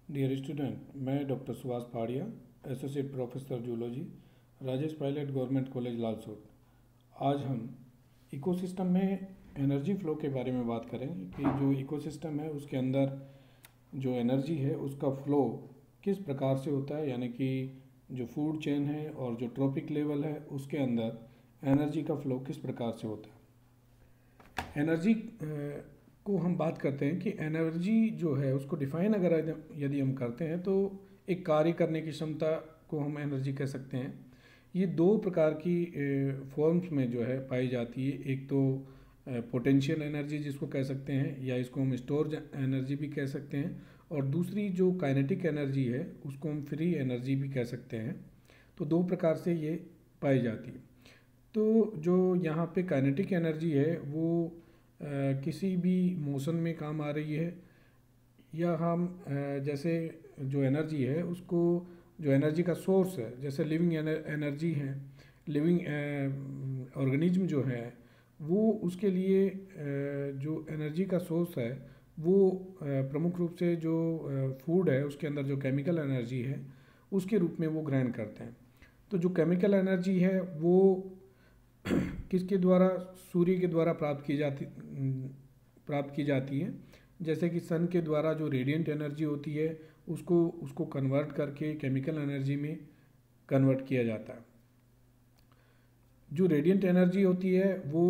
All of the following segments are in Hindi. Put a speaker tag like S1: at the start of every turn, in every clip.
S1: डियर स्टूडेंट, मैं doctor Subhash Pahadia, associate professor zoology, Rajesh Pilot government college Lalsot. आज हम इकोसिस्टम में एनर्जी फ्लो के बारे में बात करेंगे कि जो इकोसिस्टम है उसके अंदर जो एनर्जी है उसका फ्लो किस प्रकार से होता है, यानी कि जो फूड चेन है और जो ट्रॉपिक लेवल है उसके अंदर एनर्जी का फ्लो किस प्रकार से होता है। एनर्जी को हम बात करते हैं कि एनर्जी जो है उसको डिफाइन अगर यदि हम करते हैं तो एक कार्य करने की क्षमता को हम एनर्जी कह सकते हैं। ये दो प्रकार की फॉर्म्स में जो है पाई जाती है। एक तो पोटेंशियल एनर्जी जिसको कह सकते हैं, या इसको हम स्टोर एनर्जी भी कह सकते हैं, और दूसरी जो काइनेटिक एनर्जी है उसको हम फ्री एनर्जी भी कह सकते हैं। तो दो प्रकार से ये पाई जाती है। तो जो यहाँ पे काइनेटिक एनर्जी है वो किसी भी मोशन में काम आ रही है, या हम जैसे जो एनर्जी है उसको, जो एनर्जी का सोर्स है, जैसे लिविंग एनर्जी है, लिविंग ऑर्गेनिज्म जो है वो उसके लिए जो एनर्जी का सोर्स है वो प्रमुख रूप से जो फूड है उसके अंदर जो केमिकल एनर्जी है उसके रूप में वो ग्रहण करते हैं। तो जो केमिकल एनर्जी है वो किसके द्वारा, सूर्य के द्वारा प्राप्त की जाती है। जैसे कि सन के द्वारा जो रेडिएंट एनर्जी होती है उसको उसको कन्वर्ट करके केमिकल एनर्जी में कन्वर्ट किया जाता है। जो रेडिएंट एनर्जी होती है वो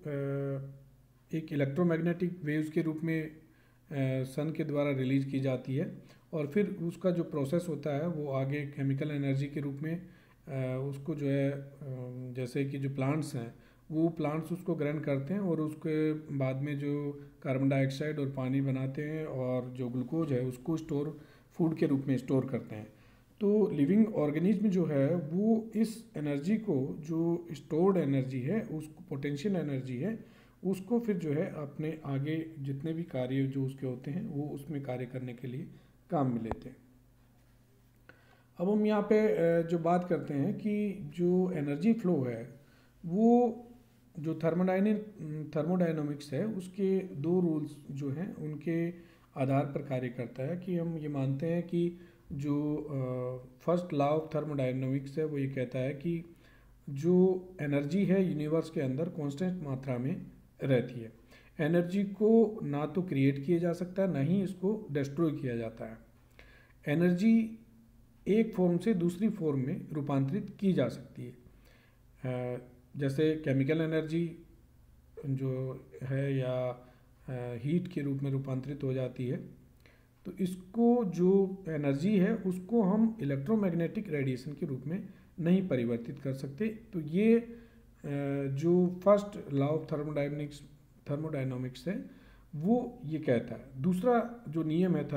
S1: एक इलेक्ट्रोमैग्नेटिक वेव्स के रूप में सन के द्वारा रिलीज की जाती है, और फिर उसका जो प्रोसेस होता है वो आगे केमिकल एनर्जी के रूप में उसको जो है जैसे कि जो प्लांट्स हैं वो प्लांट्स उसको ग्रहण करते हैं और उसके बाद में जो कार्बन डाइऑक्साइड और पानी बनाते हैं और जो ग्लूकोज है उसको स्टोर, फूड के रूप में स्टोर करते हैं। तो लिविंग ऑर्गेनिज्म जो है वो इस एनर्जी को, जो स्टोर्ड एनर्जी है, उसको पोटेंशियल एनर्जी है, उसको फिर जो है अपने आगे जितने भी कार्य जो उसके होते हैं वो उसमें कार्य करने के लिए काम में लेते हैं। अब हम यहाँ पे जो बात करते हैं कि जो एनर्जी फ्लो है वो जो थर्मोडायनामिक्स है उसके दो रूल्स जो हैं उनके आधार पर कार्य करता है। कि हम ये मानते हैं कि जो फर्स्ट लॉ ऑफ थर्मोडायनामिक्स है वो ये कहता है कि जो एनर्जी है यूनिवर्स के अंदर कांस्टेंट मात्रा में रहती है। एनर्जी को ना तो क्रिएट किया जा सकता है, ना ही इसको डिस्ट्रॉय किया जाता है। एनर्जी एक फॉर्म से दूसरी फॉर्म में रूपांतरित की जा सकती है। जैसे केमिकल एनर्जी जो है या हीट के रूप में रूपांतरित हो जाती है। तो इसको जो एनर्जी है उसको हम इलेक्ट्रोमैग्नेटिक रेडिएशन के रूप में नहीं परिवर्तित कर सकते। तो ये जो फर्स्ट लॉ ऑफ थर्मोडायनामिक्स है वो ये कहता है। दूसरा जो नियम है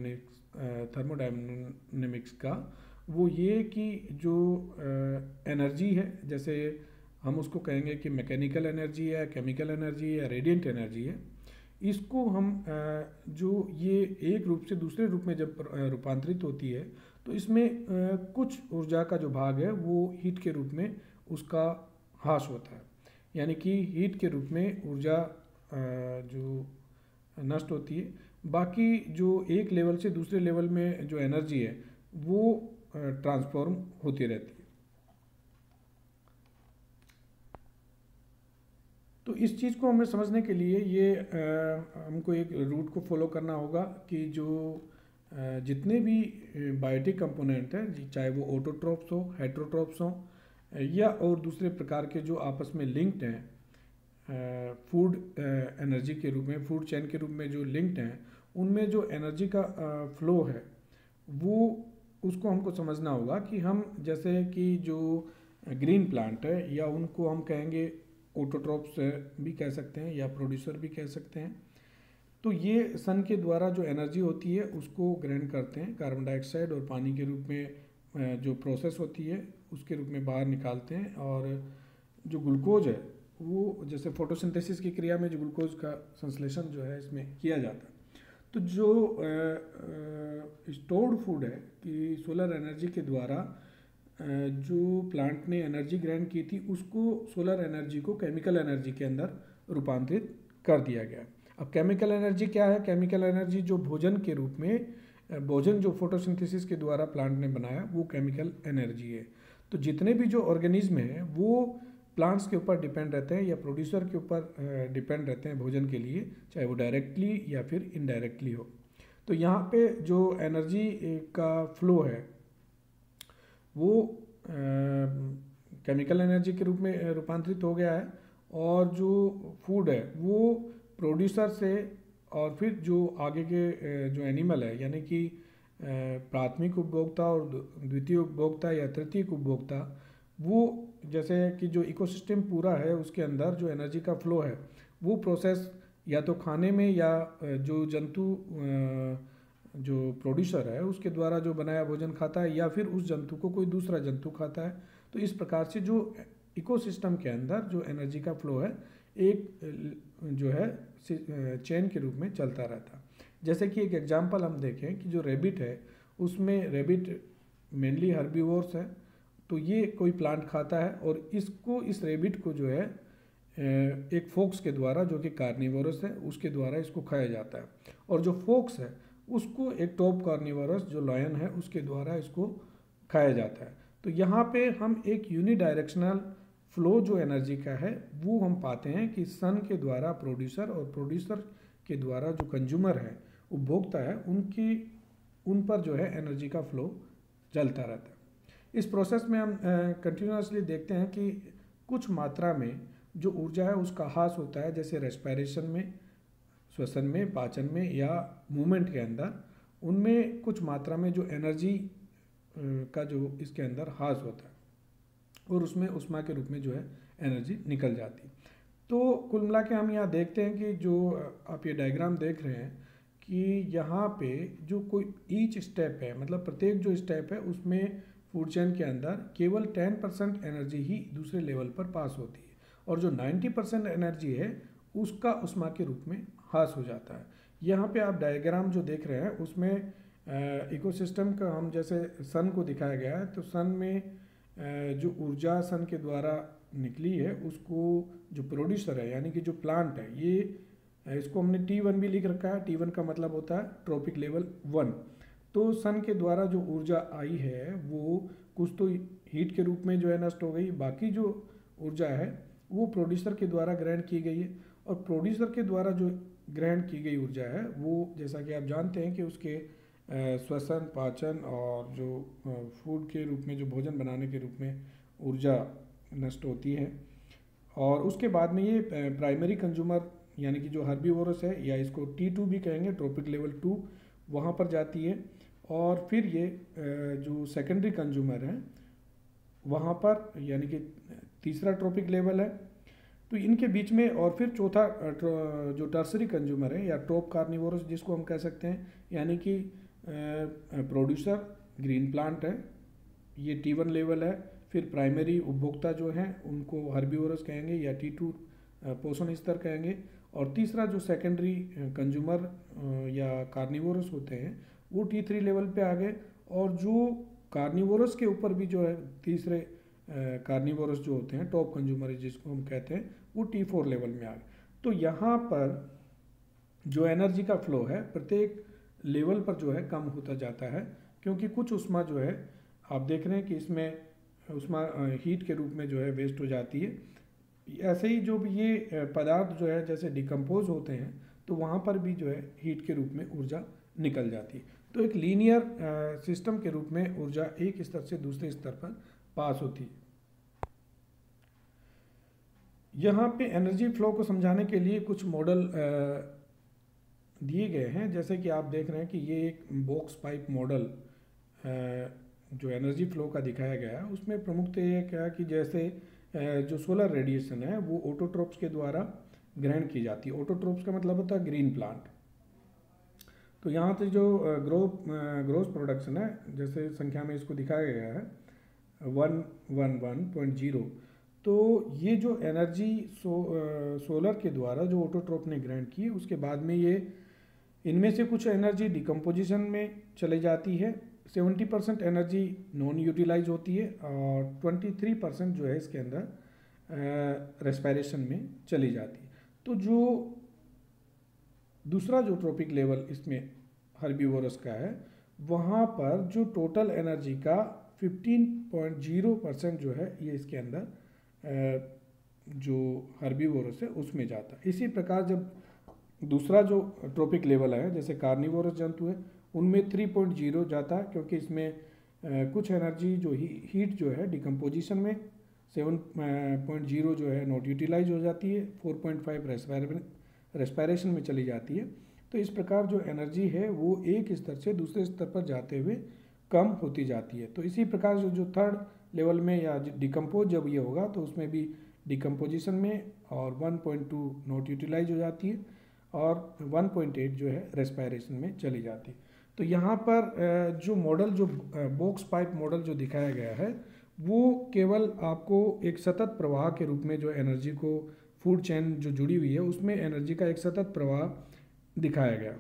S1: थर्मोडायनेमिक्स का वो ये कि जो एनर्जी है, जैसे हम उसको कहेंगे कि मैकेनिकल एनर्जी है, केमिकल एनर्जी है, रेडिएंट एनर्जी है, इसको हम जो ये एक रूप से दूसरे रूप में जब रूपांतरित होती है तो इसमें कुछ ऊर्जा का जो भाग है वो हीट के रूप में उसका ह्रास होता है। यानी कि हीट के रूप में ऊर्जा जो नष्ट होती है, बाकी जो एक लेवल से दूसरे लेवल में जो एनर्जी है वो ट्रांसफॉर्म होती रहती है। तो इस चीज़ को हमें समझने के लिए ये हमको एक रूट को फॉलो करना होगा कि जो जितने भी बायोटिक कंपोनेंट हैं, चाहे वो ऑटोट्रोप्स हो, हेट्रोट्रोप्स हो, या और दूसरे प्रकार के जो आपस में लिंक्ड हैं फूड एनर्जी के रूप में, फूड चेन के रूप में जो लिंक्ड हैं, उनमें जो एनर्जी का फ्लो है वो उसको हमको समझना होगा। कि हम जैसे कि जो ग्रीन प्लांट है, या उनको हम कहेंगे ऑटोट्रोप्स भी कह सकते हैं या प्रोड्यूसर भी कह सकते हैं। तो ये सन के द्वारा जो एनर्जी होती है उसको ग्रहण करते हैं, कार्बन डाइऑक्साइड और पानी के रूप में जो प्रोसेस होती है उसके रूप में बाहर निकालते हैं, और जो ग्लूकोज है वो जैसे फोटोसिंथेसिस की क्रिया में जो ग्लूकोज का संश्लेषण जो है इसमें किया जाता है। तो जो स्टोर्ड फूड है कि सोलर एनर्जी के द्वारा जो प्लांट ने एनर्जी ग्रहण की थी उसको सोलर एनर्जी को केमिकल एनर्जी के अंदर रूपांतरित कर दिया गया। अब केमिकल एनर्जी क्या है? केमिकल एनर्जी जो भोजन के रूप में भोजन जो फोटोसिंथेसिस के द्वारा प्लांट ने बनाया वो केमिकल एनर्जी है। तो जितने भी जो ऑर्गेनिज्म हैं वो प्लांट्स के ऊपर डिपेंड रहते हैं या प्रोड्यूसर के ऊपर डिपेंड रहते हैं भोजन के लिए, चाहे वो डायरेक्टली या फिर इनडायरेक्टली हो। तो यहाँ पे जो एनर्जी का फ्लो है वो केमिकल एनर्जी के रूप में रूपांतरित हो गया है, और जो फूड है वो प्रोड्यूसर से और फिर जो आगे के जो एनिमल है यानी कि प्राथमिक उपभोक्ता और द्वितीय उपभोक्ता या तृतीयक उपभोक्ता, वो जैसे कि जो इकोसिस्टम पूरा है उसके अंदर जो एनर्जी का फ्लो है वो प्रोसेस या तो खाने में या जो जंतु जो प्रोड्यूसर है उसके द्वारा जो बनाया भोजन खाता है, या फिर उस जंतु को कोई दूसरा जंतु खाता है। तो इस प्रकार से जो इकोसिस्टम के अंदर जो एनर्जी का फ्लो है एक जो है चेन के रूप में चलता रहता है। जैसे कि एक एग्जांपल हम देखें कि जो रेबिट है उसमें रेबिट मेनली हर्बीवोर्स है, तो ये कोई प्लांट खाता है और इस रेबिट को जो है एक फोक्स के द्वारा जो कि कार्निवोरस है उसके द्वारा इसको खाया जाता है, और जो फोक्स है उसको एक टॉप कार्निवोरस जो लायन है उसके द्वारा इसको खाया जाता है। तो यहाँ पे हम एक यूनिडायरेक्शनल फ्लो जो एनर्जी का है वो हम पाते हैं कि सन के द्वारा प्रोड्यूसर और प्रोड्यूसर के द्वारा जो कंज्यूमर है उपभोक्ता है उन पर जो है एनर्जी का फ्लो चलता रहता है। इस प्रोसेस में हम कंटिन्यूसली देखते हैं कि कुछ मात्रा में जो ऊर्जा है उसका ह्रास होता है, जैसे रेस्पिरेशन में, श्वसन में, पाचन में या मूवमेंट के अंदर, उनमें कुछ मात्रा में जो एनर्जी का जो इसके अंदर ह्रास होता है और उसमें ऊष्मा के रूप में जो है एनर्जी निकल जाती है। तो कुल मिला के हम यहाँ देखते हैं कि जो आप ये डायग्राम देख रहे हैं कि यहाँ पे जो कोई ईच स्टेप है, मतलब प्रत्येक जो स्टेप है उसमें फूड चेन के अंदर केवल 10% एनर्जी ही दूसरे लेवल पर पास होती है, और जो 90% एनर्जी है उसका ऊष्मा के रूप में ह्रास हो जाता है। यहाँ पे आप डायग्राम जो देख रहे हैं उसमें इकोसिस्टम का हम जैसे सन को दिखाया गया है, तो सन में जो ऊर्जा सन के द्वारा निकली है उसको जो प्रोड्यूसर है यानी कि जो प्लांट है, ये इसको हमने T1 भी लिख रखा है। T1 का मतलब होता है ट्रॉपिक लेवल 1। तो सन के द्वारा जो ऊर्जा आई है वो कुछ तो हीट के रूप में जो है नष्ट हो गई, बाकी जो ऊर्जा है वो प्रोड्यूसर के द्वारा ग्रहण की गई है, और प्रोड्यूसर के द्वारा जो ग्रहण की गई ऊर्जा है वो जैसा कि आप जानते हैं कि उसके श्वसन, पाचन और जो फूड के रूप में जो भोजन बनाने के रूप में ऊर्जा नष्ट होती है, और उसके बाद में ये प्राइमरी कंज्यूमर यानी कि जो हर्बीवोरस है या इसको T2 भी कहेंगे, ट्रॉपिक लेवल 2, वहाँ पर जाती है, और फिर ये जो सेकेंडरी कंज्यूमर है वहाँ पर यानी कि तीसरा ट्रॉपिक लेवल है। तो इनके बीच में और फिर चौथा जो टर्सरी कंज्यूमर है या टॉप कार्निवोरस जिसको हम कह सकते हैं, यानी कि प्रोड्यूसर ग्रीन प्लांट है, ये T1 लेवल है। फिर प्राइमरी उपभोक्ता जो हैं उनको हर्बीवोरस कहेंगे या T2 पोषण स्तर कहेंगे, और तीसरा जो सेकेंडरी कंज्यूमर या कार्निवोरस होते हैं वो T3 लेवल पे आ गए, और जो कार्निवोरस के ऊपर भी जो है तीसरे कार्निवोरस जो होते हैं टॉप कंज्यूमर जिसको हम कहते हैं वो T4 लेवल में आ गए। तो यहाँ पर जो एनर्जी का फ्लो है प्रत्येक लेवल पर जो है कम होता जाता है, क्योंकि कुछ ऊष्मा जो है आप देख रहे हैं कि इसमें ऊष्मा हीट के रूप में जो है वेस्ट हो जाती है। ऐसे ही जो भी ये पदार्थ जो है जैसे डिकम्पोज होते हैं तो वहाँ पर भी जो है हीट के रूप में ऊर्जा निकल जाती है। तो एक लीनियर सिस्टम के रूप में ऊर्जा एक स्तर से दूसरे स्तर पर पास होती है। यहाँ पे एनर्जी फ्लो को समझाने के लिए कुछ मॉडल दिए गए हैं, जैसे कि आप देख रहे हैं कि ये एक बॉक्स पाइप मॉडल जो एनर्जी फ्लो का दिखाया गया है उसमें प्रमुखतः ये क्या कि जैसे जो सोलर रेडिएशन है वो ऑटोट्रोप्स के द्वारा ग्रहण की जाती है। ऑटोट्रोप्स का मतलब होता है ग्रीन प्लांट। तो यहाँ से जो ग्रोस प्रोडक्शन है जैसे संख्या में इसको दिखाया गया है 111.0, तो ये जो एनर्जी सोलर के द्वारा जो ऑटोट्रोप ने ग्रहण की उसके बाद में ये इनमें से कुछ एनर्जी डिकम्पोजिशन में चले जाती है, 70% एनर्जी नॉन यूटिलाइज होती है और 23% जो है इसके अंदर रेस्पिरेशन में चली जाती है। तो जो दूसरा जो ट्रॉपिक लेवल इसमें हर्बीवोरस का है वहाँ पर जो टोटल एनर्जी का 15.0% जो है ये इसके अंदर जो हर्बीवोरस है उसमें जाता है। इसी प्रकार जब दूसरा जो ट्रॉपिक लेवल है, जैसे कार्निवोरस जंतु है, उनमें 3.0 जाता है, क्योंकि इसमें कुछ एनर्जी जो हीट जो है डिकम्पोजिशन में, 7.0 जो है नॉट यूटिलाइज हो जाती है, 4.5 रेस्पायरेशन में चली जाती है। तो इस प्रकार जो एनर्जी है वो एक स्तर से दूसरे स्तर पर जाते हुए कम होती जाती है। तो इसी प्रकार जो थर्ड लेवल में या डिकम्पोज जब ये होगा तो उसमें भी डिकम्पोजिशन में और 1.2 नॉट यूटिलाइज हो जाती है और 1.8 जो है रेस्पायरेशन में चली जाती है। तो यहाँ पर जो मॉडल, जो बॉक्स पाइप मॉडल जो दिखाया गया है, वो केवल आपको एक सतत प्रवाह के रूप में जो एनर्जी को, फूड चेन जो जुड़ी हुई है उसमें एनर्जी का एक सतत प्रवाह दिखाया गया।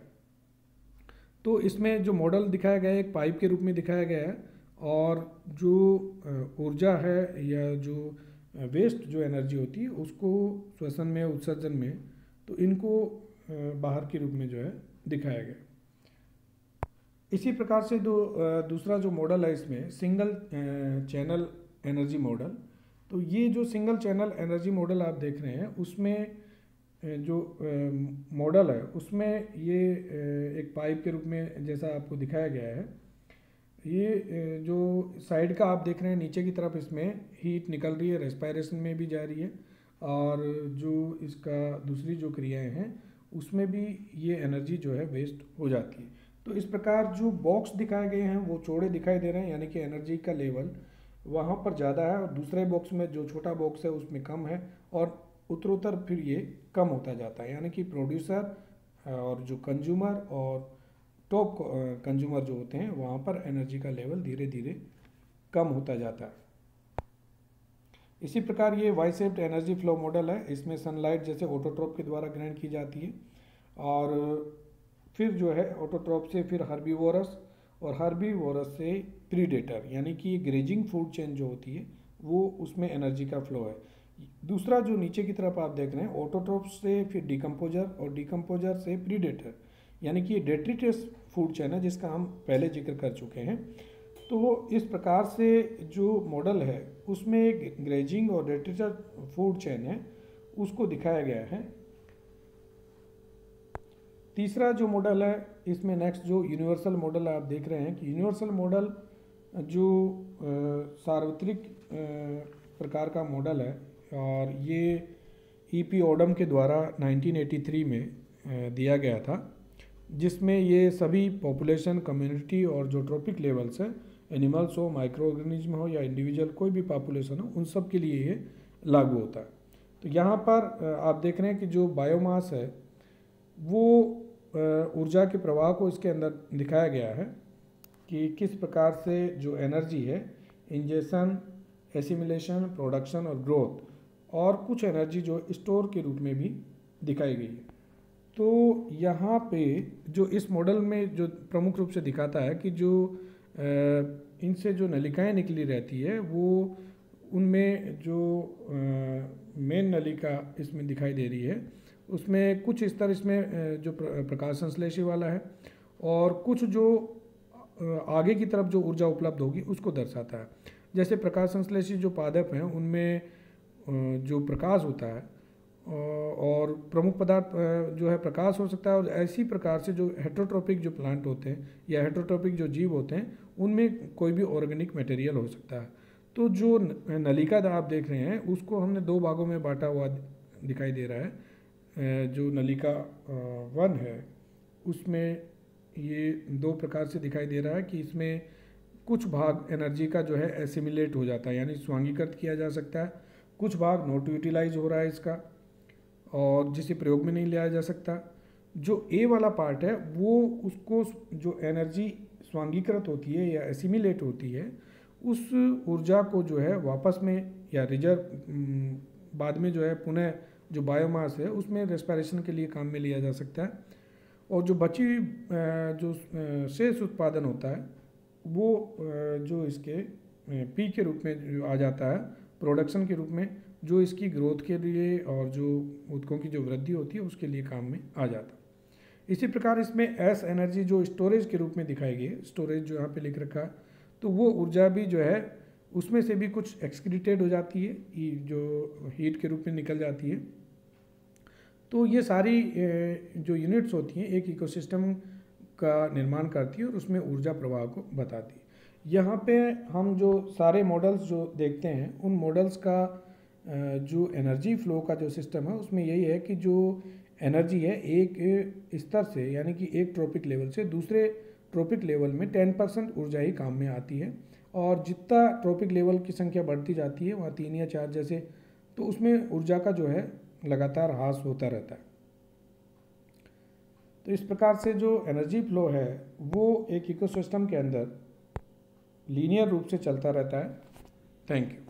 S1: तो इसमें जो मॉडल दिखाया गया है एक पाइप के रूप में दिखाया गया है, और जो ऊर्जा है या जो वेस्ट जो एनर्जी होती है उसको श्वसन में, उत्सर्जन में, तो इनको बाहर के रूप में जो है दिखाया गया। इसी प्रकार से दूसरा जो मॉडल है इसमें सिंगल चैनल एनर्जी मॉडल। तो ये जो सिंगल चैनल एनर्जी मॉडल आप देख रहे हैं उसमें जो मॉडल है उसमें ये एक पाइप के रूप में जैसा आपको दिखाया गया है, ये जो साइड का आप देख रहे हैं नीचे की तरफ, इसमें हीट निकल रही है, रेस्पायरेशन में भी जा रही है, और जो इसका दूसरी जो क्रियाएं हैं उसमें भी ये एनर्जी जो है वेस्ट हो जाती है। तो इस प्रकार जो बॉक्स दिखाए गए हैं वो चौड़े दिखाई दे रहे हैं, यानी कि एनर्जी का लेवल वहाँ पर ज़्यादा है, और दूसरे बॉक्स में जो छोटा बॉक्स है उसमें कम है, और उत्तरोत्तर फिर ये कम होता जाता है। यानी कि प्रोड्यूसर और जो कंज्यूमर और टॉप कंज्यूमर जो होते हैं वहाँ पर एनर्जी का लेवल धीरे धीरे कम होता जाता है। इसी प्रकार ये Y shaped energy flow model है। इसमें सनलाइट जैसे ऑटोट्रॉप के द्वारा ग्रहण की जाती है, और फिर जो है ऑटोट्रॉप से फिर हर्बीवोरस, और हर्बीवोरस से प्रीडेटर, यानी कि ग्रेजिंग फूड चेन जो होती है वो, उसमें एनर्जी का फ्लो है। दूसरा जो नीचे की तरफ आप देख रहे हैं ऑटोट्रॉप से फिर डिकम्पोजर, और डिकम्पोजर से प्रीडेटर, यानी कि ये डेट्रिटस फूड चेन है जिसका हम पहले जिक्र कर चुके हैं। तो इस प्रकार से जो मॉडल है उसमें एक ग्रेजिंग और डेट्रिटर फूड चेन है उसको दिखाया गया है। तीसरा जो मॉडल है इसमें नेक्स्ट जो यूनिवर्सल मॉडल आप देख रहे हैं कि यूनिवर्सल मॉडल जो सार्वत्रिक प्रकार का मॉडल है, और ये ईपी ओडम के द्वारा 1983 में दिया गया था, जिसमें ये सभी पॉपुलेशन, कम्युनिटी और जो ट्रॉपिक लेवल्स है, एनिमल्स हो, माइक्रो ऑर्गेनिज्म हो या इंडिविजुअल कोई भी पॉपुलेशन हो, उन सब के लिए ये लागू होता है। तो यहाँ पर आप देख रहे हैं कि जो बायोमास है वो ऊर्जा के प्रवाह को इसके अंदर दिखाया गया है कि किस प्रकार से जो एनर्जी है, इंजेक्शन, एसिमिलेशन, प्रोडक्शन और ग्रोथ, और कुछ एनर्जी जो स्टोर के रूप में भी दिखाई गई है। तो यहाँ पे जो इस मॉडल में जो प्रमुख रूप से दिखाता है कि जो इनसे जो नलिकाएं निकली रहती है वो, उनमें जो मेन नलिका इसमें दिखाई दे रही है उसमें कुछ स्तर इसमें जो प्रकाश संश्लेषी वाला है, और कुछ जो आगे की तरफ जो ऊर्जा उपलब्ध होगी उसको दर्शाता है। जैसे प्रकाश संश्लेषी जो पादप हैं उनमें जो प्रकाश होता है, और प्रमुख पदार्थ जो है प्रकाश हो सकता है, और ऐसी प्रकार से जो हेट्रोट्रोपिक जो प्लांट होते हैं या हेट्रोट्रोपिक जो जीव होते हैं उनमें कोई भी ऑर्गेनिक मटेरियल हो सकता है। तो जो नलिका आप देख रहे हैं उसको हमने दो भागों में बांटा हुआ दिखाई दे रहा है। जो नलिका 1 है उसमें ये दो प्रकार से दिखाई दे रहा है कि इसमें कुछ भाग एनर्जी का जो है एसिमिलेट हो जाता है, यानी स्वांगीकृत किया जा सकता है, कुछ भाग नॉट यूटिलाइज हो रहा है इसका, और जिसे प्रयोग में नहीं लिया जा सकता। जो ए वाला पार्ट है वो, उसको जो एनर्जी स्वांगीकृत होती है या एसिमिलेट होती है, उस ऊर्जा को जो है वापस में या रिजर्व बाद में जो है पुनः जो बायोमास है उसमें रेस्पिरेशन के लिए काम में लिया जा सकता है। और जो बची जो शेष उत्पादन होता है वो जो इसके पी के रूप में जो आ जाता है, प्रोडक्शन के रूप में, जो इसकी ग्रोथ के लिए और जो ऊतकों की जो वृद्धि होती है उसके लिए काम में आ जाता है। इसी प्रकार इसमें एस एनर्जी जो स्टोरेज के रूप में दिखाई गई है, स्टोरेज जो यहाँ पे लिख रखा है, तो वो ऊर्जा भी जो है उसमें से भी कुछ एक्सक्रीटेड हो जाती है, जो हीट के रूप में निकल जाती है। तो ये सारी जो यूनिट्स होती हैं एक इकोसिस्टम का निर्माण करती है और उसमें ऊर्जा प्रवाह को बताती है। यहाँ पे हम जो सारे मॉडल्स जो देखते हैं उन मॉडल्स का जो एनर्जी फ्लो का जो सिस्टम है उसमें यही है कि जो एनर्जी है एक स्तर से यानी कि एक ट्रॉपिक लेवल से दूसरे ट्रॉपिक लेवल में 10% ऊर्जा ही काम में आती है, और जितना ट्रॉपिक लेवल की संख्या बढ़ती जाती है वहाँ 3 या 4 जैसे, तो उसमें ऊर्जा का जो है लगातार ह्रास होता रहता है। तो इस प्रकार से जो एनर्जी फ्लो है वो एक इकोसिस्टम के अंदर लीनियर रूप से चलता रहता है। Thank you.